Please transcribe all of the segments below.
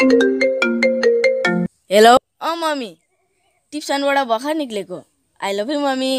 Hello mummy टिप्सनबाट भर्खर निक्लेको I love you mummy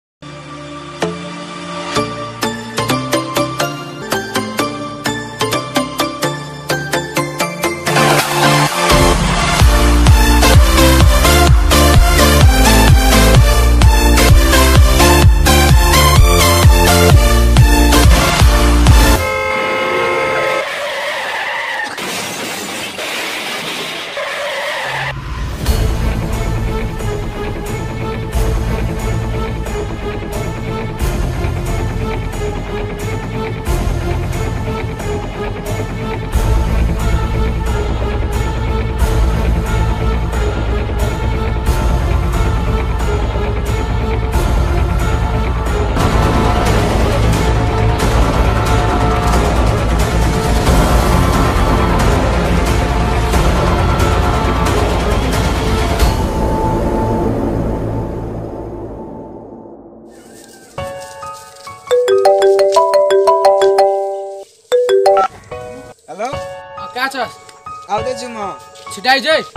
hello कहाँ छस् आउँदैछु म छिटो आइज है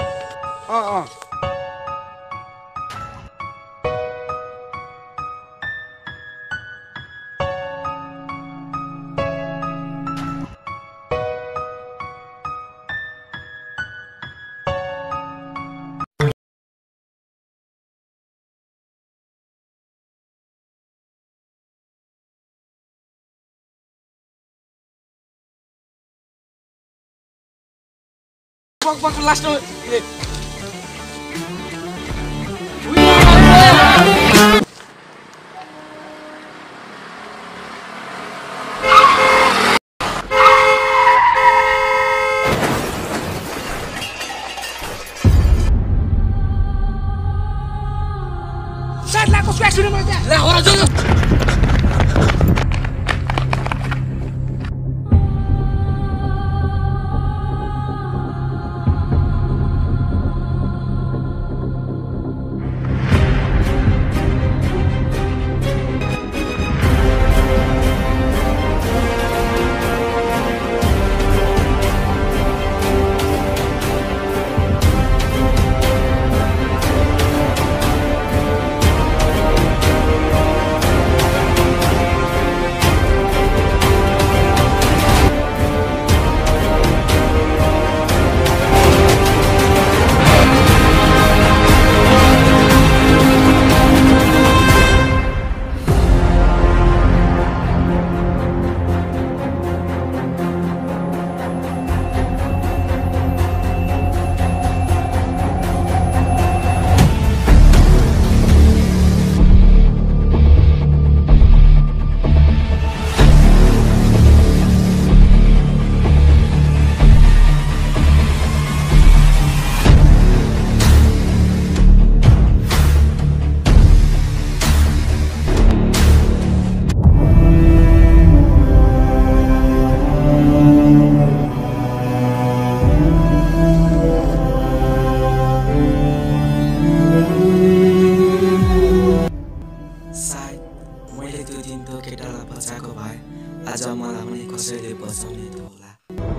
पक लास्ट साथ ला कसको एक्सिडेन्ट भयो त्यहाँ ला हो जो मैले त्यो दिन त्यो केटालाई बचाएको भए आज मलाई पनि कसैले बचाउने थियो होला।